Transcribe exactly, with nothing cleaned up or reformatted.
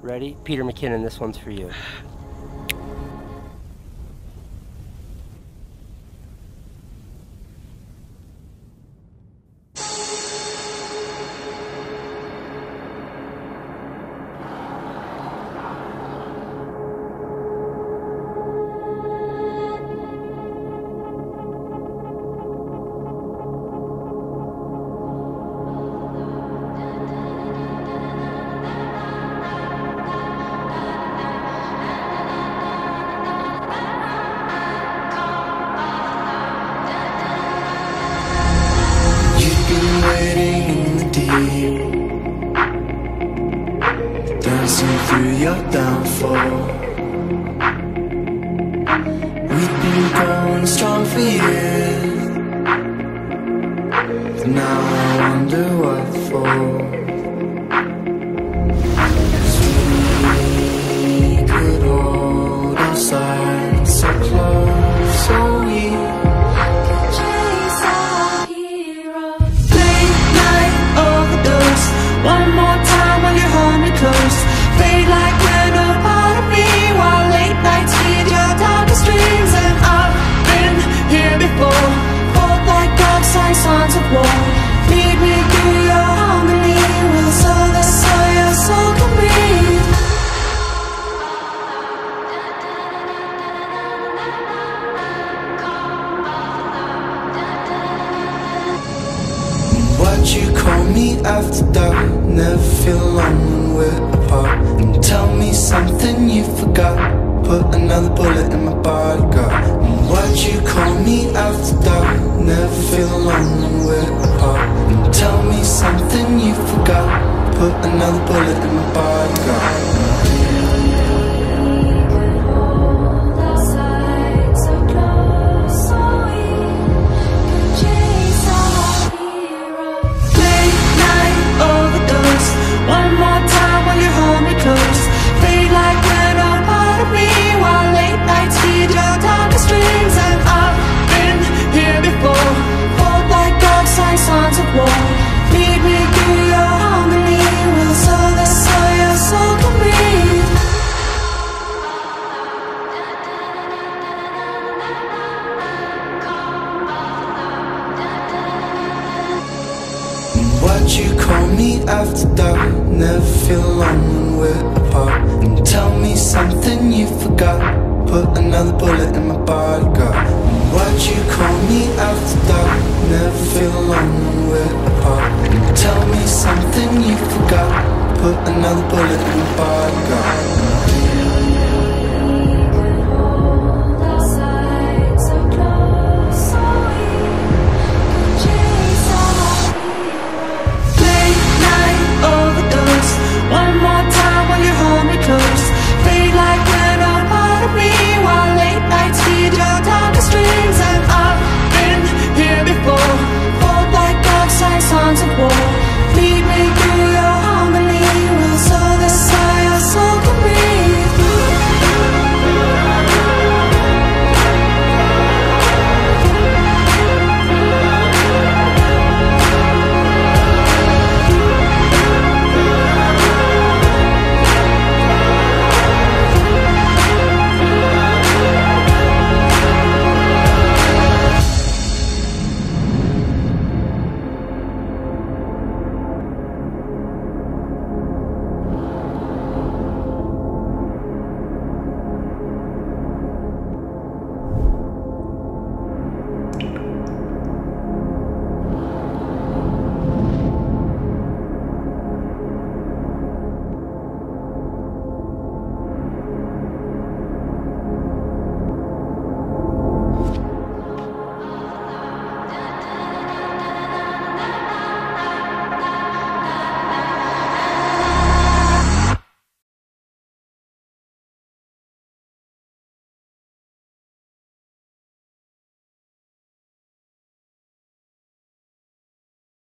Ready? Peter McKinnon, this one's for you. Dancing through your downfall. We've been going strong for years, but now I wonder what for. 'Cause we could hold our sides so close, so we could chase our heroes. Late night overdose, one more time while you hold me close. Fade like you're no part of me, while late nights feed your darkest dreams. And I've been here before, fought like dogs, like sons of war. Lead me through your harmony, with a soul that's so your soul can breathe. What you call me after dark, never feel alone when we're apart. And tell me something you forgot, put another bullet in my bodyguard. And what you call me after dark, never feel alone when we're apart. And tell me something you forgot, put another bullet in my bodyguard. Sons of war, lead me through your harmony, with a soul that's so your soul can breathe. And what you call me after dark, never feel alone when we're apart. And tell me something you forgot, put another bullet in my bodyguard. And what you call me after dark, never feel alone when we're apart. And tell me something you forgot, put another bullet in my bodyguard.